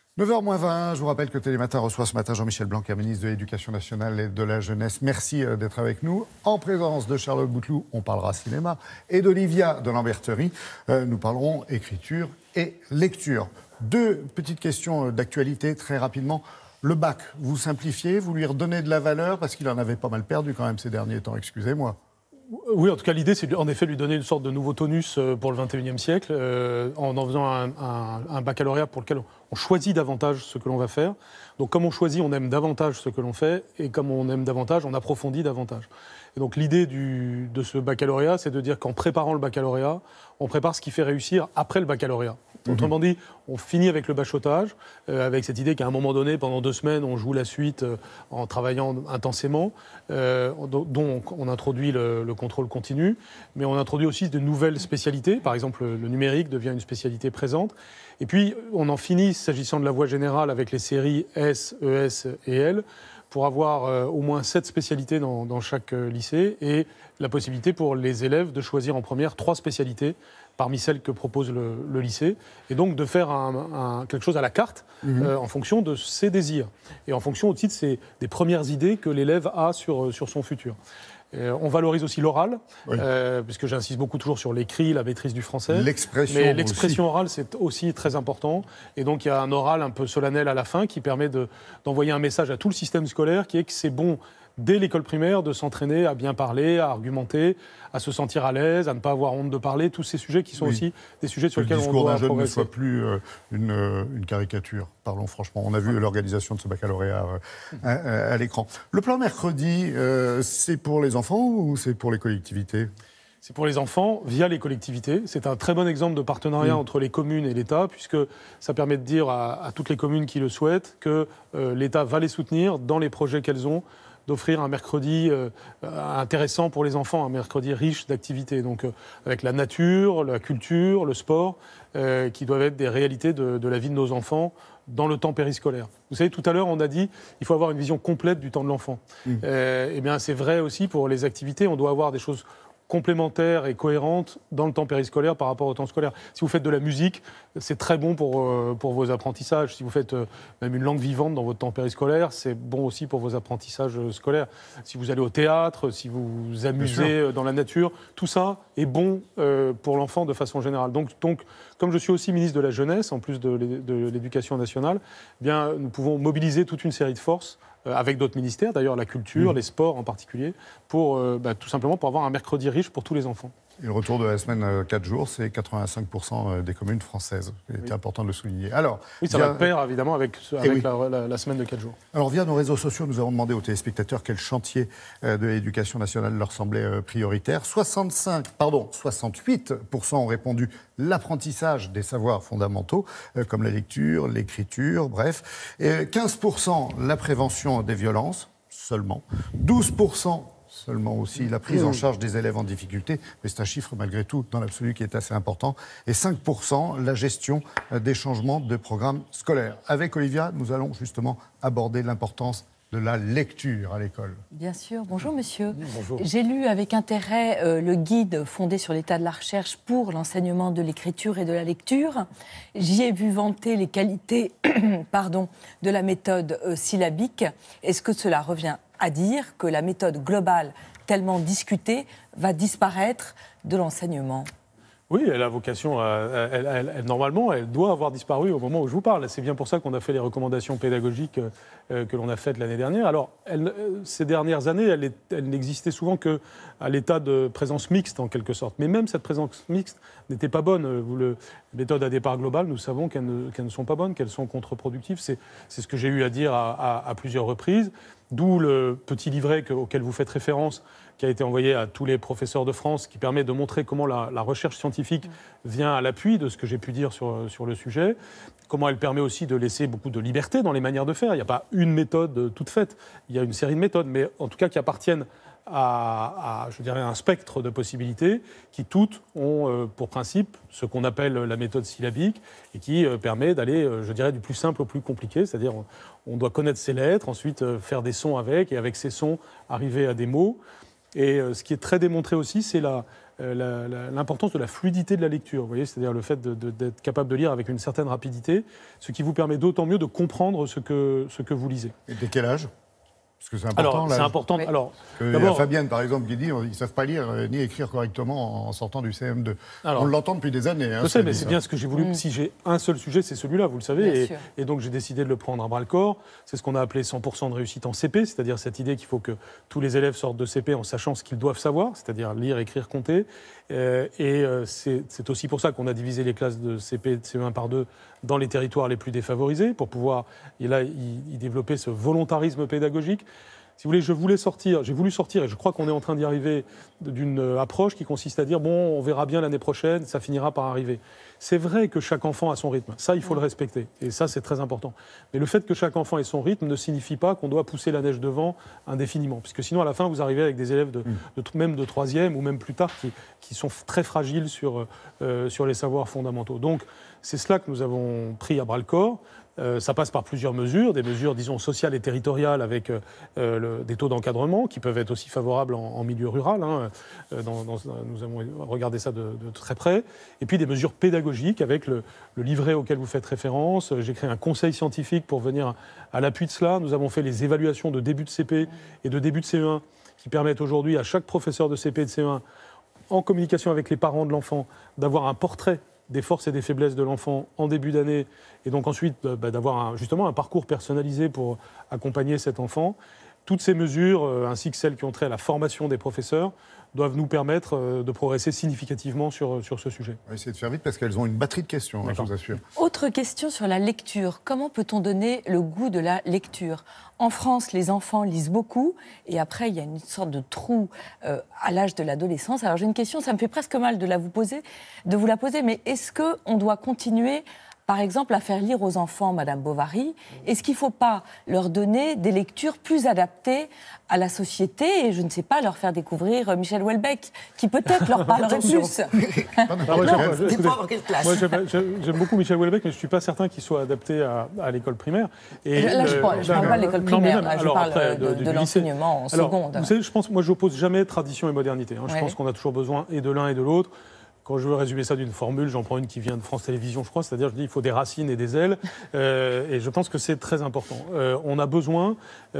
9h moins 20, je vous rappelle que Télématin reçoit ce matin Jean-Michel Blanquer, ministre de l'Éducation nationale et de la jeunesse. Merci d'être avec nous. En présence de Charlotte Bouteloup, on parlera cinéma, et d'Olivia de Lamberterie, nous parlerons écriture et lecture. Deux petites questions d'actualité très rapidement. Le bac, vous simplifiez, vous lui redonnez de la valeur, parce qu'il en avait pas mal perdu quand même ces derniers temps, excusez-moi. Oui, en tout cas, l'idée, c'est en effet lui donner une sorte de nouveau tonus pour le XXIe siècle, en faisant un baccalauréat pour lequel on choisit davantage ce que l'on va faire. Donc, comme on choisit, on aime davantage ce que l'on fait, et comme on aime davantage, on approfondit davantage. Et donc, l'idée de ce baccalauréat, c'est de dire qu'en préparant le baccalauréat, on prépare ce qui fait réussir après le baccalauréat. Autrement dit, on finit avec le bachotage, avec cette idée qu'à un moment donné, pendant 2 semaines, on joue la suite en travaillant intensément, dont on introduit le contrôle continu, mais on introduit aussi de nouvelles spécialités. Par exemple, le numérique devient une spécialité présente. Et puis, on en finit, s'agissant de la voie générale, avec les séries S, ES et L, pour avoir au moins 7 spécialités dans chaque lycée, et la possibilité pour les élèves de choisir en première 3 spécialités parmi celles que propose le lycée, et donc de faire quelque chose à la carte en fonction de ses désirs, et en fonction aussi des premières idées que l'élève a sur son futur. On valorise aussi l'oral, oui. Puisque j'insiste beaucoup toujours sur l'écrit, la maîtrise du français. Mais l'expression orale, c'est aussi très important. Et donc, il y a un oral un peu solennel à la fin qui permet d'envoyer un message à tout le système scolaire, qui est que c'est bon, dès l'école primaire, de s'entraîner à bien parler, à argumenter, à se sentir à l'aise, à ne pas avoir honte de parler. Tous ces sujets qui sont aussi des sujets sur lesquels on doit progresser. Le discours d'un jeune ne soit plus une caricature. Parlons franchement. On a vu l'organisation de ce baccalauréat à l'écran. Le plan mercredi, c'est pour les enfants ou c'est pour les collectivités ? C'est pour les enfants via les collectivités. C'est un très bon exemple de partenariat entre les communes et l'État, puisque ça permet de dire à toutes les communes qui le souhaitent que l'État va les soutenir dans les projets qu'elles ont, d'offrir un mercredi intéressant pour les enfants, un mercredi riche d'activités, donc avec la nature, la culture, le sport, qui doivent être des réalités de la vie de nos enfants dans le temps périscolaire. Vous savez, tout à l'heure, on a dit qu'il faut avoir une vision complète du temps de l'enfant. Eh bien, c'est vrai aussi pour les activités. On doit avoir des choses complémentaires et cohérentes dans le temps périscolaire par rapport au temps scolaire. Si vous faites de la musique, c'est très bon pour vos apprentissages. Si vous faites même une langue vivante dans votre temps périscolaire, c'est bon aussi pour vos apprentissages scolaires. Si vous allez au théâtre, si vous vous amusez dans la nature, tout ça est bon pour l'enfant de façon générale. Donc, comme je suis aussi ministre de la Jeunesse, en plus de l'Éducation nationale, eh bien, nous pouvons mobiliser toute une série de forces avec d'autres ministères, d'ailleurs la culture, les sports en particulier, pour tout simplement pour avoir un mercredi riche pour tous les enfants. Et le retour de la semaine 4 jours, c'est 85% des communes françaises. C'est important de le souligner. Alors, oui, ça va de pair, évidemment, avec la semaine de 4 jours. Alors, via nos réseaux sociaux, nous avons demandé aux téléspectateurs quel chantier de l'éducation nationale leur semblait prioritaire. 68% ont répondu l'apprentissage des savoirs fondamentaux, comme la lecture, l'écriture, bref. Et 15% la prévention des violences, seulement. 12% seulement aussi la prise en charge des élèves en difficulté, mais c'est un chiffre malgré tout dans l'absolu qui est assez important, et 5% la gestion des changements de programme scolaire. Avec Olivia, nous allons justement aborder l'importance de la lecture à l'école. Bien sûr. Bonjour monsieur. Bonjour. J'ai lu avec intérêt le guide fondé sur l'état de la recherche pour l'enseignement de l'écriture et de la lecture. J'y ai vu vanter les qualités de la méthode syllabique. Est-ce que cela revient à dire que la méthode globale, tellement discutée, va disparaître de l'enseignement ? Oui, elle a vocation normalement, elle doit avoir disparu au moment où je vous parle. C'est bien pour ça qu'on a fait les recommandations pédagogiques que l'on a faites l'année dernière. Alors, ces dernières années, elle n'existait souvent qu'à l'état de présence mixte, en quelque sorte. Mais même cette présence mixte n'était pas bonne. Les méthodes à départ global, nous savons qu'elles ne sont pas bonnes, qu'elles sont contre-productives. C'est ce que j'ai eu à dire à plusieurs reprises. D'où le petit livret auquel vous faites référence, qui a été envoyé à tous les professeurs de France, qui permet de montrer comment la recherche scientifique vient à l'appui de ce que j'ai pu dire sur le sujet, comment elle permet aussi de laisser beaucoup de liberté dans les manières de faire. Il n'y a pas une méthode toute faite, il y a une série de méthodes, mais en tout cas qui appartiennent à un spectre de possibilités qui toutes ont pour principe ce qu'on appelle la méthode syllabique et qui permet d'aller, du plus simple au plus compliqué, c'est-à-dire on doit connaître ses lettres, ensuite faire des sons avec, et avec ces sons arriver à des mots. Et ce qui est très démontré aussi, c'est l'importance de la fluidité de la lecture, vous voyez, c'est-à-dire le fait d'être capable de lire avec une certaine rapidité, ce qui vous permet d'autant mieux de comprendre ce que vous lisez. Et dès quel âge ? Parce que c'est important. Alors, c'est important. Oui. Alors, Il y a Fabienne, par exemple, qui dit qu'ils ne savent pas lire ni écrire correctement en sortant du CM2. Alors, on l'entend depuis des années. Je sais, mais c'est bien ce que j'ai voulu. Si j'ai un seul sujet, c'est celui-là, vous le savez. Et donc, j'ai décidé de le prendre à bras-le-corps. C'est ce qu'on a appelé 100% de réussite en CP, c'est-à-dire cette idée qu'il faut que tous les élèves sortent de CP en sachant ce qu'ils doivent savoir, c'est-à-dire lire, écrire, compter. C'est aussi pour ça qu'on a divisé les classes de CP et de CE1 par 2 dans les territoires les plus défavorisés, pour pouvoir y développer ce volontarisme pédagogique. Si vous voulez, j'ai voulu sortir, et je crois qu'on est en train d'y arriver, d'une approche qui consiste à dire, bon, on verra bien l'année prochaine, ça finira par arriver. C'est vrai que chaque enfant a son rythme, ça, il faut le respecter, et ça, c'est très important. Mais le fait que chaque enfant ait son rythme ne signifie pas qu'on doit pousser la neige devant indéfiniment, puisque sinon, à la fin, vous arrivez avec des élèves même de 3e ou même plus tard qui sont très fragiles sur les savoirs fondamentaux. Donc, c'est cela que nous avons pris à bras-le-corps. Ça passe par plusieurs mesures, des mesures, disons, sociales et territoriales avec des taux d'encadrement qui peuvent être aussi favorables en milieu rural. Nous avons regardé ça de très près. Et puis des mesures pédagogiques avec le livret auquel vous faites référence. J'ai créé un conseil scientifique pour venir à l'appui de cela. Nous avons fait les évaluations de début de CP et de début de CE1 qui permettent aujourd'hui à chaque professeur de CP et de CE1, en communication avec les parents de l'enfant, d'avoir un portrait des forces et des faiblesses de l'enfant en début d'année, et donc ensuite d'avoir justement un parcours personnalisé pour accompagner cet enfant. Toutes ces mesures, ainsi que celles qui ont trait à la formation des professeurs, doivent nous permettre de progresser significativement sur ce sujet. On va essayer de faire vite parce qu'elles ont une batterie de questions, je vous assure. Autre question sur la lecture. Comment peut-on donner le goût de la lecture ? En France, les enfants lisent beaucoup et après, il y a une sorte de trou à l'âge de l'adolescence. Alors j'ai une question, ça me fait presque mal de vous la poser, mais est-ce qu'on doit continuer par exemple, à faire lire aux enfants, Madame Bovary, est-ce qu'il ne faut pas leur donner des lectures plus adaptées à la société et, je ne sais pas, leur faire découvrir Michel Houellebecq, qui peut-être leur parlerait plus. Moi, j'aime beaucoup Michel Houellebecq, mais je ne suis pas certain qu'il soit adapté à l'école primaire. Et là, je ne parle pas de l'école primaire, je parle de l'enseignement en seconde. Vous savez, moi, je n'oppose jamais tradition et modernité. Je pense qu'on a toujours besoin et de l'un et de l'autre. Quand je veux résumer ça d'une formule, j'en prends une qui vient de France Télévisions, je crois, c'est-à-dire je dis il faut des racines et des ailes, et je pense que c'est très important. On a besoin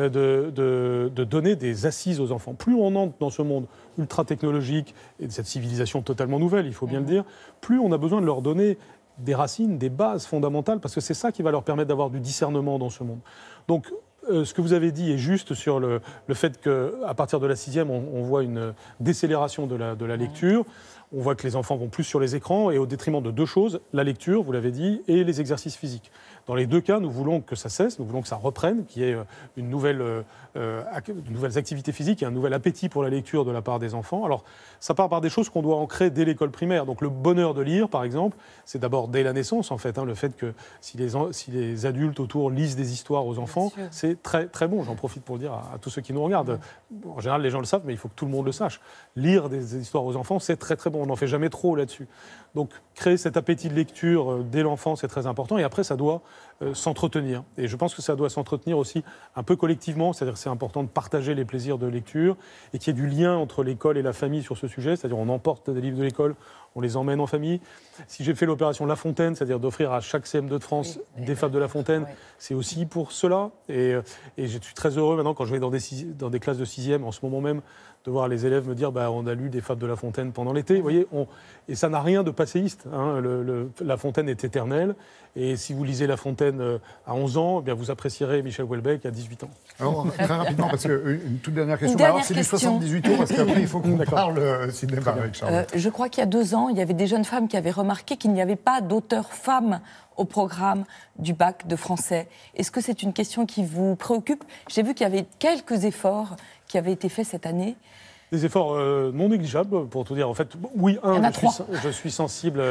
de donner des assises aux enfants. Plus on entre dans ce monde ultra-technologique et de cette civilisation totalement nouvelle, il faut bien le dire, plus on a besoin de leur donner des racines, des bases fondamentales, parce que c'est ça qui va leur permettre d'avoir du discernement dans ce monde. Donc, ce que vous avez dit est juste sur le fait qu'à partir de la 6e, on voit une décélération de la lecture. On voit que les enfants vont plus sur les écrans et au détriment de deux choses, la lecture, vous l'avez dit, et les exercices physiques. Dans les deux cas, nous voulons que ça cesse, nous voulons que ça reprenne, qu'il y ait de nouvelles activités physiques et un nouvel appétit pour la lecture de la part des enfants. Alors, ça part par des choses qu'on doit ancrer dès l'école primaire. Donc, le bonheur de lire, par exemple, c'est d'abord dès la naissance, en fait. Le fait que si les adultes autour lisent des histoires aux enfants, c'est très, très bon. J'en profite pour le dire à tous ceux qui nous regardent. En général, les gens le savent, mais il faut que tout le monde le sache. Lire des histoires aux enfants, c'est très, très bon. On n'en fait jamais trop là-dessus. Donc, créer cet appétit de lecture dès l'enfance, c'est très important. Et après, ça doit s'entretenir. Et je pense que ça doit s'entretenir aussi un peu collectivement. C'est-à-dire que c'est important de partager les plaisirs de lecture et qu'il y ait du lien entre l'école et la famille sur ce sujet. C'est-à-dire on emporte des livres de l'école, on les emmène en famille. Si j'ai fait l'opération La Fontaine, c'est-à-dire d'offrir à chaque CM2 de France des fables de La Fontaine, c'est aussi pour cela. Et je suis très heureux maintenant quand je vais dans des classes de 6e, en ce moment même, de voir les élèves me dire on a lu des fables de La Fontaine pendant l'été. Vous voyez, et ça n'a rien de passéiste. La Fontaine est éternelle. Et si vous lisez La Fontaine à 11 ans, eh bien vous apprécierez Michel Houellebecq à 18 ans. Alors, très rapidement, parce qu'une toute dernière question. C'est du 78 tours, parce qu'après, il faut qu'on parle cinéma avec Charles. Je crois qu'il y a 2 ans, il y avait des jeunes femmes qui avaient remarqué qu'il n'y avait pas d'auteur femme au programme du bac de français. Est-ce que c'est une question qui vous préoccupe ? J'ai vu qu'il y avait quelques efforts qui avaient été faits cette année. Des efforts non négligeables, pour tout dire. En fait, oui, je suis sensible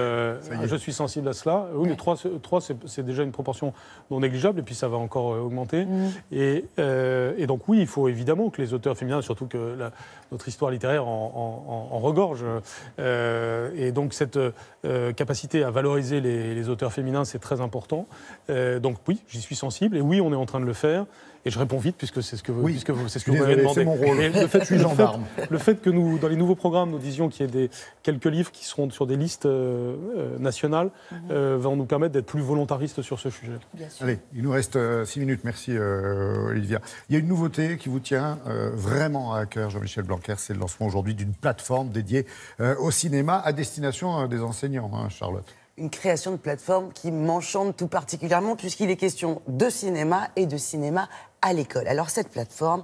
à cela. Oui, mais 3, c'est déjà une proportion non négligeable, et puis ça va encore augmenter. Et donc oui, il faut évidemment que les auteurs féminins, surtout que notre histoire littéraire en regorge. Et donc cette capacité à valoriser les auteurs féminins, c'est très important. Donc oui, j'y suis sensible, et oui, on est en train de le faire. Et je réponds vite puisque c'est ce que vous, Oui. c'est ce que vous m'avez demandé. C'est mon rôle. Et le fait, Je suis gendarme. le fait que nous, dans les nouveaux programmes, nous disions qu'il y ait quelques livres qui seront sur des listes nationales, vont nous permettre d'être plus volontaristes sur ce sujet. Bien sûr. Allez, il nous reste 6 minutes. Merci Olivia. Il y a une nouveauté qui vous tient vraiment à cœur, Jean-Michel Blanquer. C'est le lancement aujourd'hui d'une plateforme dédiée au cinéma à destination des enseignants, hein, Charlotte. Une création de plateforme qui m'enchante tout particulièrement puisqu'il est question de cinéma et de cinéma à l'école. Alors cette plateforme,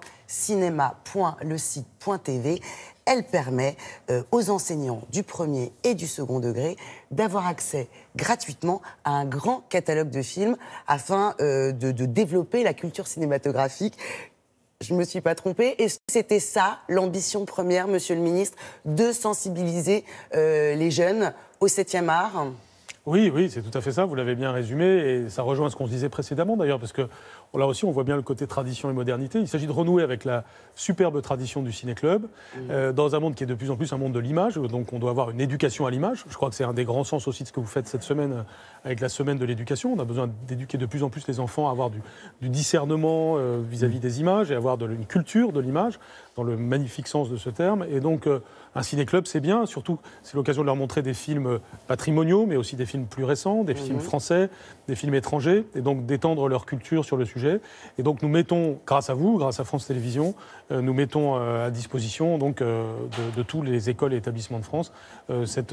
cinéma.lecite.tv, elle permet aux enseignants du premier et du second degré d'avoir accès gratuitement à un grand catalogue de films afin de développer la culture cinématographique. Je ne me suis pas trompée. Est-ce que c'était ça, l'ambition première, Monsieur le Ministre, de sensibiliser les jeunes au 7e art ? Oui, oui, c'est tout à fait ça, vous l'avez bien résumé, et ça rejoint ce qu'on se disait précédemment d'ailleurs, parce que là aussi on voit bien le côté tradition et modernité. Il s'agit de renouer avec la superbe tradition du ciné-club, dans un monde qui est de plus en plus un monde de l'image, donc on doit avoir une éducation à l'image. Je crois que c'est un des grands sens aussi de ce que vous faites cette semaine avec la semaine de l'éducation. On a besoin d'éduquer de plus en plus les enfants à avoir du discernement vis-à-vis des images et avoir une culture de l'image, dans le magnifique sens de ce terme. Et donc un ciné-club, c'est bien, surtout c'est l'occasion de leur montrer des films patrimoniaux, mais aussi des films plus récents, des films français, des films étrangers, et donc d'étendre leur culture sur le sujet. Et donc nous mettons, grâce à vous, grâce à France Télévisions, nous mettons à disposition donc, de tous les écoles et établissements de France cette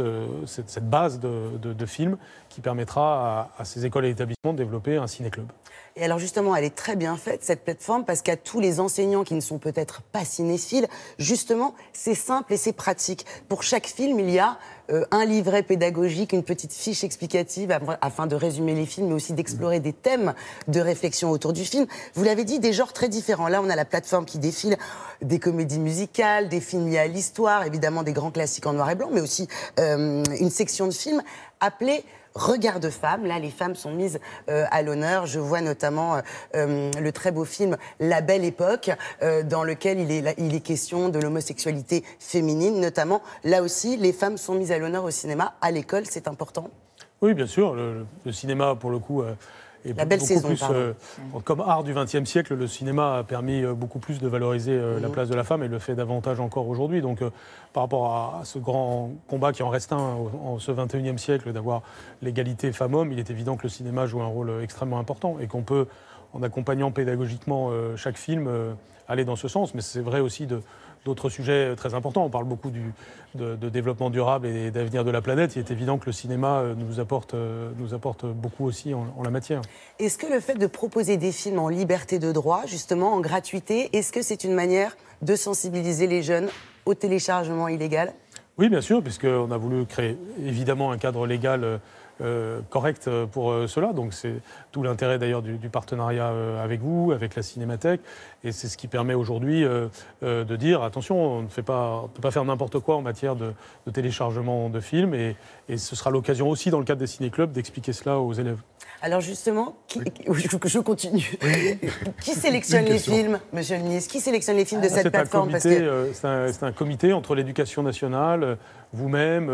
base de films qui permettra à ces écoles et établissements de développer un ciné-club. Et alors justement, elle est très bien faite, cette plateforme, parce qu'à tous les enseignants qui ne sont peut-être pas cinéphiles, justement, c'est simple et c'est pratique. Pour chaque film, il y a un livret pédagogique, une petite fiche explicative afin de résumer les films, mais aussi d'explorer des thèmes de réflexion autour du film. Vous l'avez dit, des genres très différents. Là, on a la plateforme qui défile des comédies musicales, des films liés à l'histoire, évidemment des grands classiques en noir et blanc, mais aussi une section de films appelée Regard de femmes. Là, les femmes sont mises à l'honneur. Je vois notamment le très beau film La Belle Époque, dans lequel il est question de l'homosexualité féminine, notamment. Là aussi, les femmes sont mises à l'honneur au cinéma, à l'école, c'est important. Oui, bien sûr. Le cinéma, pour le coup, est La belle beaucoup saison, plus, comme art du XXe siècle, le cinéma a permis beaucoup plus de valoriser la place de la femme et le fait davantage encore aujourd'hui. Donc, par rapport à ce grand combat qui en reste un en ce XXIe siècle, d'avoir l'égalité femmes-hommes, il est évident que le cinéma joue un rôle extrêmement important et qu'on peut, en accompagnant pédagogiquement chaque film, aller dans ce sens. Mais c'est vrai aussi d'autres sujets très importants. On parle beaucoup de développement durable et d'avenir de la planète. Il est évident que le cinéma nous apporte beaucoup aussi en la matière. Est-ce que le fait de proposer des films en liberté de droit, justement, en gratuité, est-ce que c'est une manière de sensibiliser les jeunes au téléchargement illégal ? Oui, bien sûr, puisqu'on a voulu créer évidemment un cadre légal correct pour cela. Donc c'est tout l'intérêt d'ailleurs du partenariat avec vous, avec la Cinémathèque. Et c'est ce qui permet aujourd'hui de dire, attention, on ne peut pas faire n'importe quoi en matière de téléchargement de films. Et ce sera l'occasion aussi, dans le cadre des ciné-clubs, d'expliquer cela aux élèves. Alors justement, je continue. Qui sélectionne les films, Monsieur le Ministre ? Qui sélectionne les films de cette plateforme ? C'est un comité entre l'Éducation nationale, vous-même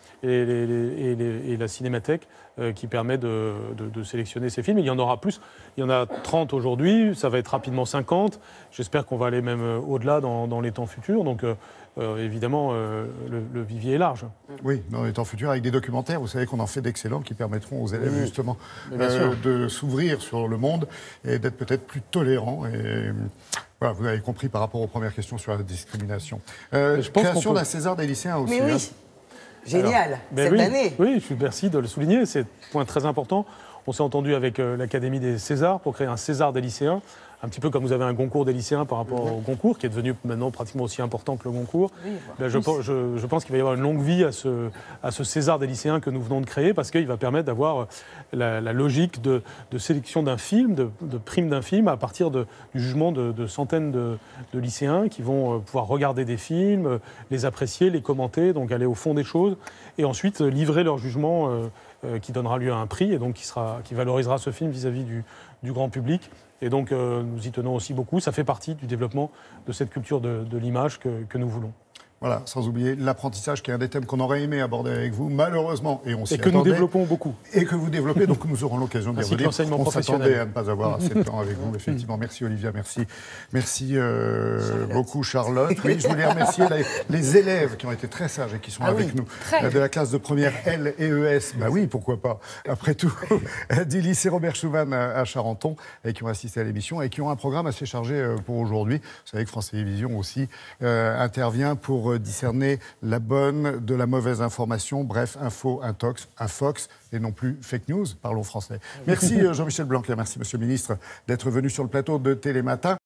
et la Cinémathèque qui permet de sélectionner ces films. Il y en aura plus. Il y en a 30 aujourd'hui, ça va être rapidement 50. J'espère qu'on va aller même au-delà dans les temps futurs. Donc évidemment, le vivier est large. Oui, dans les temps futurs, avec des documentaires, vous savez qu'on en fait d'excellents qui permettront aux élèves justement de s'ouvrir sur le monde et d'être peut-être plus tolérants. Et voilà, vous avez compris par rapport aux premières questions sur la discrimination. Création d'un César des lycéens aussi. Mais oui, génial, cette année. Oui, merci de le souligner, c'est un point très important. On s'est entendu avec l'Académie des Césars pour créer un César des lycéens. Un petit peu comme vous avez un Goncourt des lycéens par rapport au Goncourt, qui est devenu maintenant pratiquement aussi important que le Goncourt. Oui, voilà. Je pense qu'il va y avoir une longue vie à ce César des lycéens que nous venons de créer, parce qu'il va permettre d'avoir la logique de sélection d'un film, de prime d'un film, à partir du jugement de centaines de lycéens qui vont pouvoir regarder des films, les apprécier, les commenter, donc aller au fond des choses, et ensuite livrer leur jugement qui donnera lieu à un prix, et donc qui valorisera ce film vis-à-vis du grand public. Et donc, nous y tenons aussi beaucoup. Ça fait partie du développement de cette culture de l'image que nous voulons. Voilà, sans oublier l'apprentissage, qui est un des thèmes qu'on aurait aimé aborder avec vous, malheureusement, et on s'y Et que nous attendait. développons beaucoup. Et que vous développez, donc nous aurons l'occasion de Ainsi que revenir. l'enseignement On professionnel. s'attendait à ne pas avoir assez de temps avec vous, effectivement. Merci Olivia, merci. Merci beaucoup Charlotte. Oui, je voulais remercier les élèves qui ont été très sages et qui sont avec nous, de la classe de première L et ES. Bah oui, pourquoi pas, après tout, du lycée Robert Schumann à Charenton, et qui ont assisté à l'émission et qui ont un programme assez chargé pour aujourd'hui. Vous savez que France Télévisions aussi intervient pour discerner la bonne de la mauvaise information, bref, info, intox, infox, et non plus fake news, parlons français. Merci Jean-Michel Blanquer, merci Monsieur le Ministre d'être venu sur le plateau de Télématin.